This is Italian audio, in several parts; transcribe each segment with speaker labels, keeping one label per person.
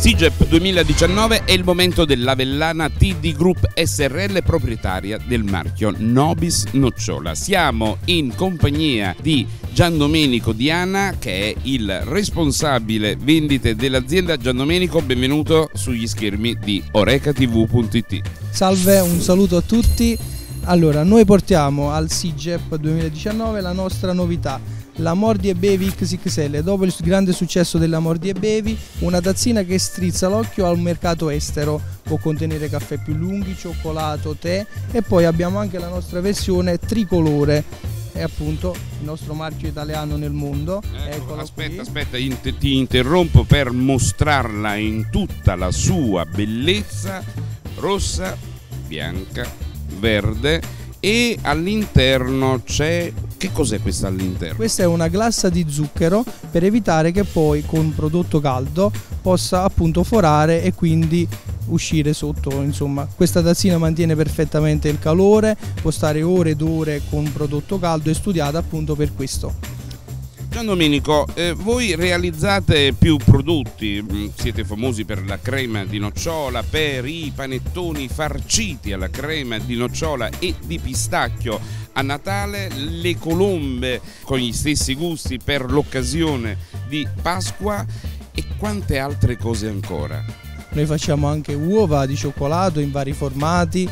Speaker 1: SIGEP 2019 è il momento dell'Avellana TD Group SRL, proprietaria del marchio Nobis Nocciola. Siamo in compagnia di Giandomenico Diana, che è il responsabile vendite dell'azienda. Giandomenico, benvenuto sugli schermi di orecatv.it.
Speaker 2: Salve, un saluto a tutti. Allora, noi portiamo al SIGEP 2019 la nostra novità, la Mordi & Bevi XXL. Dopo il grande successo della Mordi & Bevi, una tazzina che strizza l'occhio al mercato estero, può contenere caffè più lunghi, cioccolato, tè, e poi abbiamo anche la nostra versione tricolore, è appunto il nostro marchio italiano nel mondo.
Speaker 1: Aspetta, ti interrompo per mostrarla in tutta la sua bellezza: rossa, bianca, verde, e all'interno c'è... Che cos'è questa all'interno?
Speaker 2: Questa è una glassa di zucchero per evitare che poi con un prodotto caldo possa appunto forare e quindi uscire sotto. Insomma, questa tazzina mantiene perfettamente il calore, può stare ore ed ore con un prodotto caldo, è studiata appunto per questo.
Speaker 1: Giandomenico, voi realizzate più prodotti, siete famosi per la crema di nocciola, per i panettoni farciti alla crema di nocciola e di pistacchio a Natale, le colombe con gli stessi gusti per l'occasione di Pasqua e quante altre cose ancora.
Speaker 2: Noi facciamo anche uova di cioccolato in vari formati,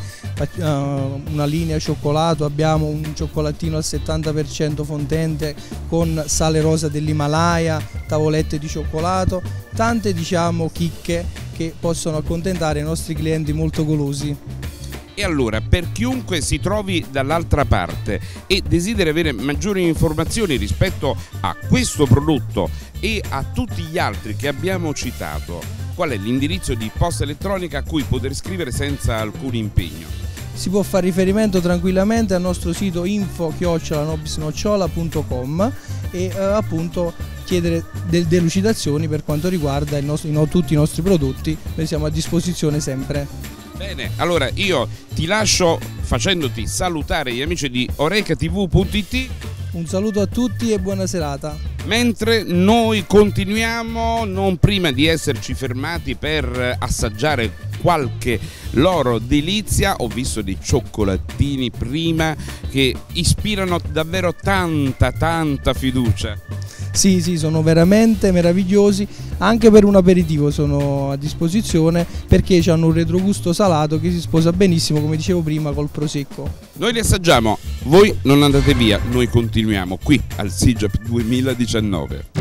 Speaker 2: una linea cioccolato, abbiamo un cioccolatino al 70% fondente con sale rosa dell'Himalaya, tavolette di cioccolato, tante chicche che possono accontentare i nostri clienti molto golosi.
Speaker 1: E allora, per chiunque si trovi dall'altra parte e desideri avere maggiori informazioni rispetto a questo prodotto e a tutti gli altri che abbiamo citato, qual è l'indirizzo di posta elettronica a cui poter scrivere senza alcun impegno?
Speaker 2: Si può fare riferimento tranquillamente al nostro sito info@nobisnocciola.com e appunto chiedere delle delucidazioni per quanto riguarda tutti i nostri prodotti. Noi siamo a disposizione sempre.
Speaker 1: Bene, allora io ti lascio facendoti salutare gli amici di orecatv.it.
Speaker 2: Un saluto a tutti e buona serata.
Speaker 1: Mentre noi continuiamo, non prima di esserci fermati per assaggiare qualche loro delizia. Ho visto dei cioccolatini prima che ispirano davvero tanta fiducia.
Speaker 2: Sì, sono veramente meravigliosi, anche per un aperitivo sono a disposizione perché hanno un retrogusto salato che si sposa benissimo, come dicevo prima, col prosecco.
Speaker 1: Noi li assaggiamo, voi non andate via, noi continuiamo qui al SIGEP 2019.